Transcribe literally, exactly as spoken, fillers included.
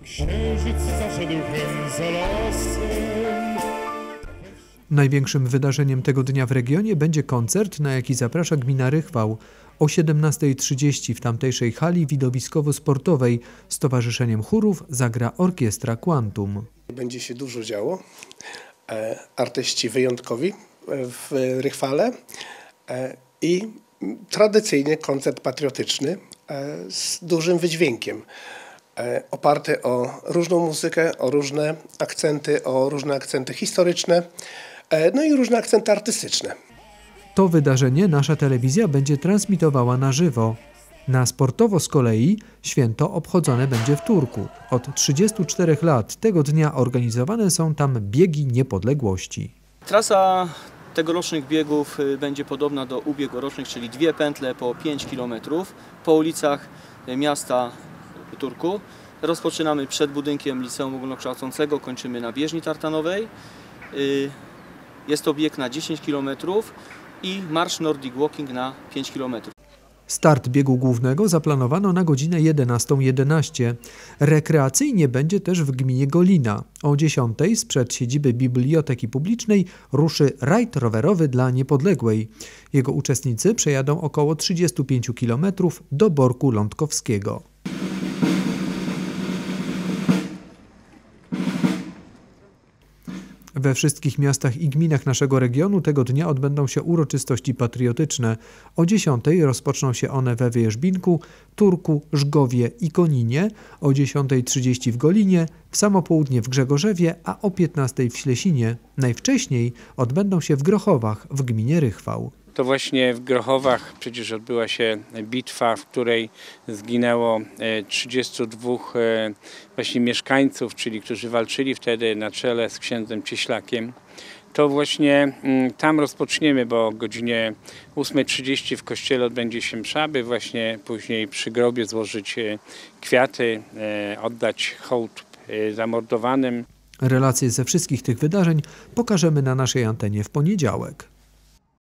Księżyc zaszedł hen za lasem. Największym wydarzeniem tego dnia w regionie będzie koncert, na jaki zaprasza gmina Rychwał. O siedemnastej trzydzieści w tamtejszej hali widowiskowo-sportowej z Towarzyszeniem Chórów zagra orkiestra Quantum. Będzie się dużo działo. E, artyści wyjątkowi w Rychwale e, i tradycyjnie koncert patriotyczny e, z dużym wydźwiękiem. E, oparty o różną muzykę, o różne akcenty, o różne akcenty historyczne, e, no i różne akcenty artystyczne. To wydarzenie nasza telewizja będzie transmitowała na żywo. Na sportowo z kolei święto obchodzone będzie w Turku. Od trzydziestu czterech lat tego dnia organizowane są tam biegi niepodległości. Trasa tegorocznych biegów będzie podobna do ubiegłorocznych, czyli dwie pętle po pięć kilometrów po ulicach miasta Turku. Rozpoczynamy przed budynkiem Liceum Ogólnokształcącego, kończymy na bieżni tartanowej. Jest to bieg na dziesięć kilometrów i marsz Nordic Walking na pięć kilometrów. Start biegu głównego zaplanowano na godzinę jedenastą jedenaście. Rekreacyjnie będzie też w gminie Golina. O dziesiątej sprzed siedziby Biblioteki Publicznej ruszy rajd rowerowy dla Niepodległej. Jego uczestnicy przejadą około trzydzieści pięć kilometrów do Borku Lądkowskiego. We wszystkich miastach i gminach naszego regionu tego dnia odbędą się uroczystości patriotyczne. O dziesiątej rozpoczną się one we Wierzbinku, Turku, Żgowie i Koninie, o dziesiątej trzydzieści w Golinie, w samo południe w Grzegorzewie, a o piętnastej w Ślesinie. Najwcześniej odbędą się w Grochowach w gminie Rychwał. To właśnie w Grochowach przecież odbyła się bitwa, w której zginęło trzydziestu dwóch właśnie mieszkańców, czyli którzy walczyli wtedy na czele z księdzem Cieślakiem. To właśnie tam rozpoczniemy, bo o godzinie ósmej trzydzieści w kościele odbędzie się msza, by właśnie później przy grobie złożyć kwiaty, oddać hołd zamordowanym. Relacje ze wszystkich tych wydarzeń pokażemy na naszej antenie w poniedziałek.